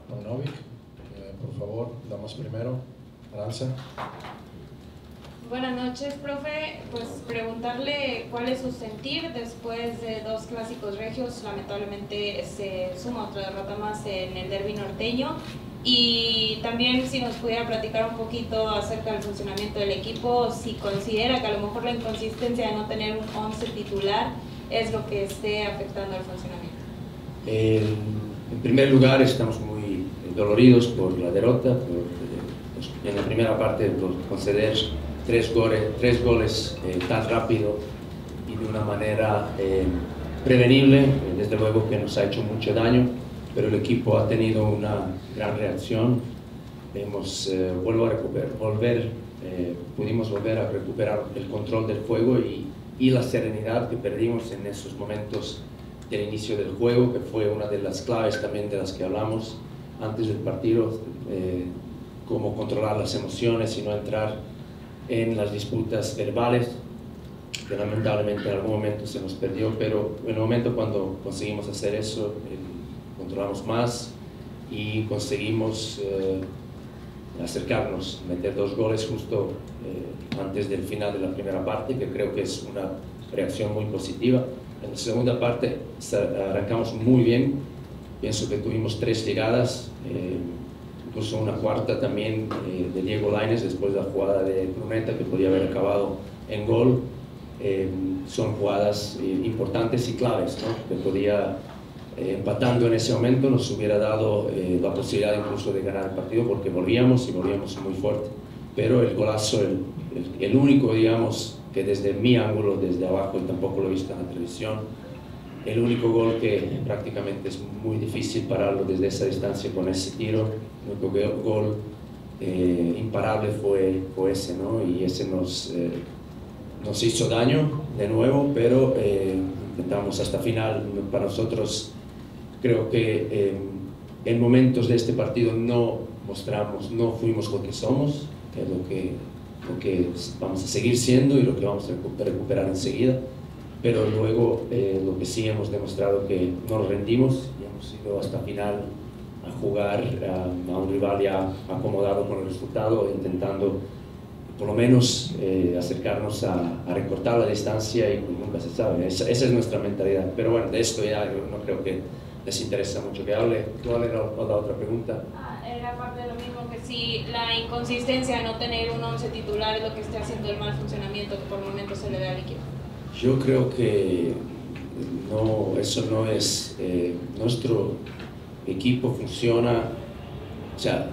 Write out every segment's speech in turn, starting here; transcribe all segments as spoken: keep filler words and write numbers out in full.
Paunovic. Eh, por favor, damos primero. Aranza. Buenas noches, profe. Pues preguntarle cuál es su sentir después de dos clásicos regios. Lamentablemente se suma otra derrota más en el derbi norteño. Y también si nos pudiera platicar un poquito acerca del funcionamiento del equipo, si considera que a lo mejor la inconsistencia de no tener un once titular es lo que esté afectando al funcionamiento. Eh, en primer lugar, estamos muy doloridos por la derrota, por, eh, en la primera parte por conceder tres goles, tres goles eh, tan rápido y de una manera eh, prevenible. Eh, desde luego que nos ha hecho mucho daño, pero el equipo ha tenido una gran reacción. Hemos, eh, vuelvo a recuperar, volver, eh, pudimos volver a recuperar el control del juego y, y la serenidad que perdimos en esos momentos del inicio del juego, que fue una de las claves también de las que hablamos antes del partido, eh, cómo controlar las emociones y no entrar en las disputas verbales, que lamentablemente en algún momento se nos perdió, pero en el momento cuando conseguimos hacer eso, eh, controlamos más y conseguimos eh, acercarnos, meter dos goles justo eh, antes del final de la primera parte, que creo que es una reacción muy positiva. En la segunda parte arrancamos muy bien, pienso que tuvimos tres llegadas, eh, incluso una cuarta también eh, de Diego Lainez después de la jugada de Bruneta que podía haber acabado en gol. Eh, son jugadas eh, importantes y claves, ¿no? Que podía, eh, empatando en ese momento, nos hubiera dado eh, la posibilidad incluso de ganar el partido, porque volvíamos y volvíamos muy fuerte. Pero el golazo, el, el, el único, digamos, que desde mi ángulo, desde abajo, y tampoco lo he visto en la televisión, el único gol que prácticamente es muy difícil pararlo desde esa distancia con ese tiro, el único gol eh, imparable fue, fue ese, ¿no? Y ese nos, eh, nos hizo daño de nuevo, pero eh, intentamos hasta final. Para nosotros creo que eh, en momentos de este partido no mostramos, no fuimos lo que somos, que es lo que, lo que vamos a seguir siendo y lo que vamos a recuperar enseguida. Pero luego eh, lo que sí hemos demostrado que no nos rendimos y hemos ido hasta final a jugar a, a un rival ya acomodado con el resultado, intentando por lo menos eh, acercarnos a, a recortar la distancia, y nunca se sabe. Esa, esa es nuestra mentalidad. Pero bueno, de esto ya yo no creo que les interesa mucho que hable. ¿Cuál era la otra pregunta? Ah, era parte de lo mismo, que si la inconsistencia de no tener un once titular es lo que esté haciendo el mal funcionamiento que por momentos se le ve al equipo. Yo creo que no, eso no es, eh, nuestro equipo funciona, o sea,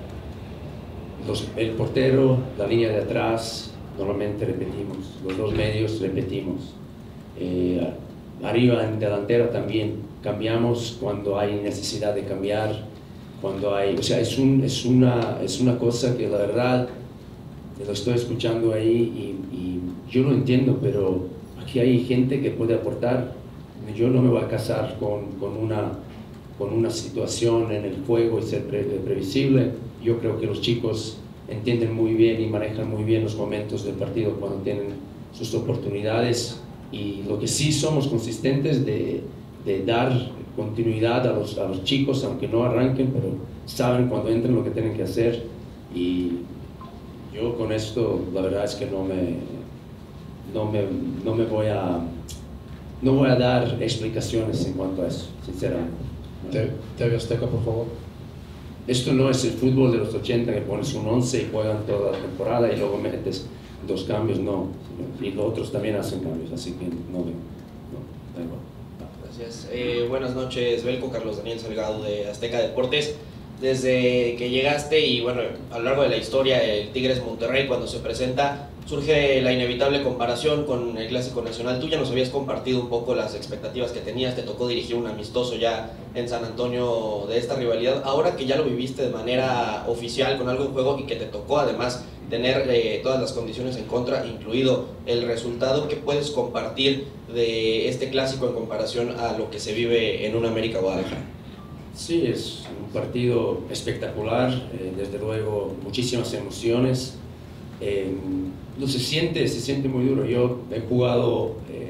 los, el portero, la línea de atrás, normalmente repetimos, los dos medios repetimos, eh, arriba en delantera también cambiamos cuando hay necesidad de cambiar, cuando hay, o sea, es, un, es, una, es una cosa que la verdad lo estoy escuchando ahí y, y yo no entiendo, pero aquí hay gente que puede aportar. Yo no me voy a casar con, con, una, con una situación en el juego y ser pre, previsible. Yo creo que los chicos entienden muy bien y manejan muy bien los momentos del partido cuando tienen sus oportunidades, y lo que sí somos consistentes de, de dar continuidad a los, a los chicos, aunque no arranquen, pero saben cuando entran lo que tienen que hacer. Y yo con esto la verdad es que no me No me, no me voy a no voy a dar explicaciones en cuanto a eso, sinceramente. T V Azteca, por favor. Esto no es el fútbol de los ochenta, que pones un once y juegan toda la temporada y luego metes dos cambios, no. Y los otros también hacen cambios, así que no veo. No, da igual. Gracias. Eh, buenas noches, Belko. Carlos Daniel Salgado de Azteca Deportes. Desde que llegaste y bueno, a lo largo de la historia, el Tigres Monterrey, cuando se presenta, surge la inevitable comparación con el Clásico Nacional. Tú ya nos habías compartido un poco las expectativas que tenías, te tocó dirigir un amistoso ya en San Antonio de esta rivalidad. Ahora que ya lo viviste de manera oficial con algo en juego y que te tocó además tener eh, todas las condiciones en contra, incluido el resultado, ¿qué puedes compartir de este Clásico en comparación a lo que se vive en un América Guadalajara? Sí, es un partido espectacular, eh, desde luego muchísimas emociones. Eh, no, se siente, se siente muy duro. Yo he jugado eh,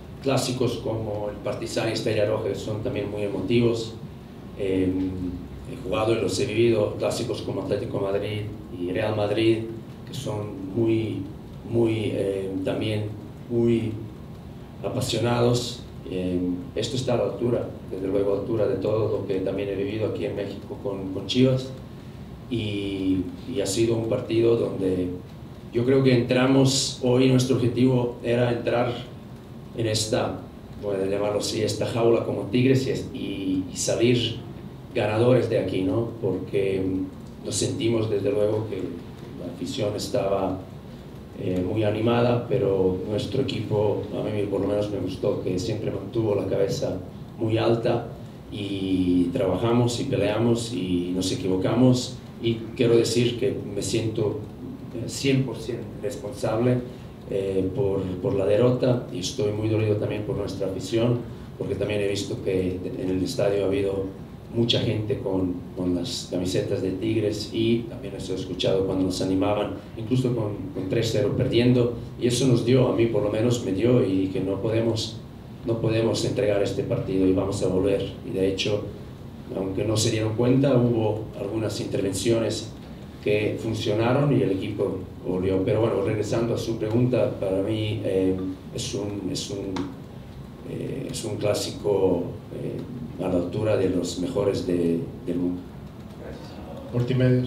clásicos como el Partizan y Estrella Roja, que son también muy emotivos. Eh, he jugado y los he vivido, clásicos como Atlético de Madrid y Real Madrid, que son muy, muy, eh, también muy apasionados. Eh, esto está a la altura, desde luego a la altura de todo lo que también he vivido aquí en México con, con Chivas, y, y ha sido un partido donde yo creo que entramos, hoy nuestro objetivo era entrar en esta, voy a llamarlo así, esta jaula como Tigres y, y, y salir ganadores de aquí, ¿no? Porque nos sentimos desde luego que la afición estaba eh, muy animada, pero nuestro equipo, a mí por lo menos me gustó que siempre mantuvo la cabeza muy alta y trabajamos y peleamos y nos equivocamos, y quiero decir que me siento cien por ciento responsable eh, por, por la derrota, y estoy muy dolido también por nuestra afición, porque también he visto que en el estadio ha habido mucha gente con, con las camisetas de Tigres, y también eso he escuchado cuando nos animaban, incluso con, con tres cero perdiendo, y eso nos dio, a mí por lo menos me dio, y que no podemos, no podemos entregar este partido y vamos a volver. Y de hecho, aunque no se dieron cuenta, hubo algunas intervenciones que funcionaron y el equipo volvió. Pero bueno, regresando a su pregunta, para mí eh, es, un, es, un, eh, es un clásico eh, a la altura de los mejores de, del mundo. Gracias. Multimedios.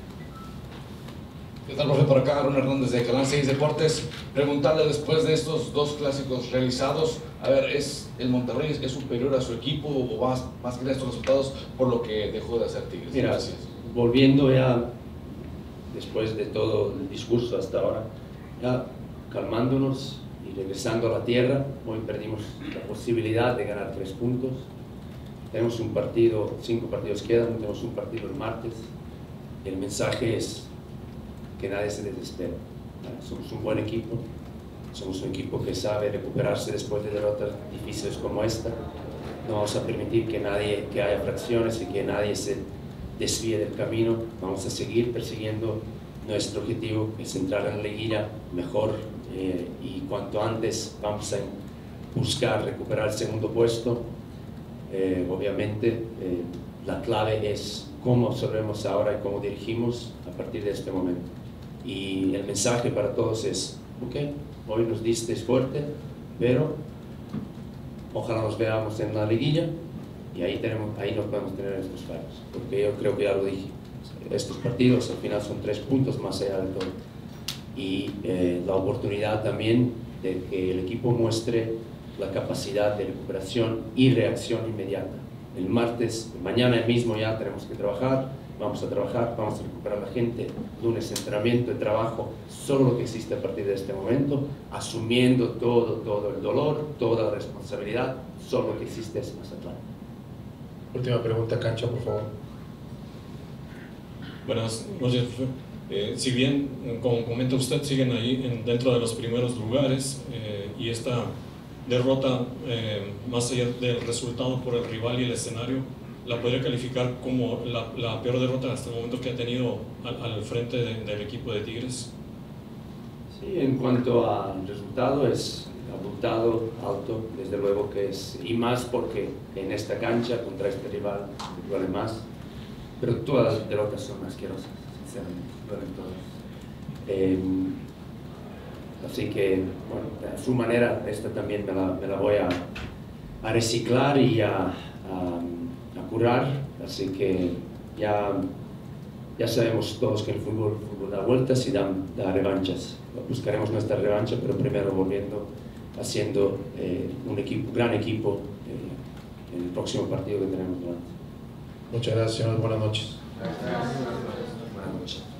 ¿Qué tal, profe? Por acá, Aaron Hernández de Canal seis Deportes. Preguntarle, después de estos dos clásicos realizados, a ver, ¿es el Monterrey es superior a su equipo o más, más que estos resultados por lo que dejó de hacer Tigres? Mira, Gracias. Volviendo ya, después de todo el discurso hasta ahora, ya calmándonos y regresando a la tierra, hoy perdimos la posibilidad de ganar tres puntos. Tenemos un partido, cinco partidos quedan, tenemos un partido el martes. El mensaje es que nadie se desespera. Somos un buen equipo, somos un equipo que sabe recuperarse después de derrotas difíciles como esta. No vamos a permitir que nadie, que haya fracciones y que nadie se desvíe del camino. Vamos a seguir persiguiendo nuestro objetivo, que es entrar en la liguilla mejor, eh, y cuanto antes vamos a buscar recuperar el segundo puesto. Eh, obviamente eh, la clave es cómo absorbemos ahora y cómo dirigimos a partir de este momento. Y el mensaje para todos es, ok, hoy nos disteis fuerte, pero ojalá nos veamos en la liguilla, y ahí, tenemos, ahí nos podemos tener estos fallos, porque yo creo que ya lo dije, estos partidos al final son tres puntos más allá de todo, y eh, la oportunidad también de que el equipo muestre la capacidad de recuperación y reacción inmediata. El martes, mañana mismo ya tenemos que trabajar, vamos a trabajar, vamos a recuperar a la gente, lunes entrenamiento, de trabajo, solo lo que existe a partir de este momento, asumiendo todo, todo el dolor, toda la responsabilidad, solo lo que existe es Mazatlán. Última pregunta, Cancha, por favor. Buenas noches, profe. Eh, si bien, como comenta usted, siguen ahí en, dentro de los primeros lugares, eh, y esta derrota, eh, más allá del resultado por el rival y el escenario, ¿la podría calificar como la, la peor derrota hasta el momento que ha tenido al, al frente de, del equipo de Tigres? Sí, en cuanto al resultado es abultado, alto, desde luego que es, y más porque en esta cancha contra este rival duele más, pero todas las derrotas son asquerosas, sinceramente, duelen todas. Eh, así que, bueno, a su manera, esta también me la, me la voy a, a reciclar y a, a a curar, así que ya, ya sabemos todos que el fútbol, el fútbol da vueltas y da, da revanchas. Buscaremos nuestra revancha, pero primero volviendo, haciendo eh, un equipo, gran equipo eh, en el próximo partido que tenemos delante. Muchas gracias, señores. Buenas noches. Buenas noches.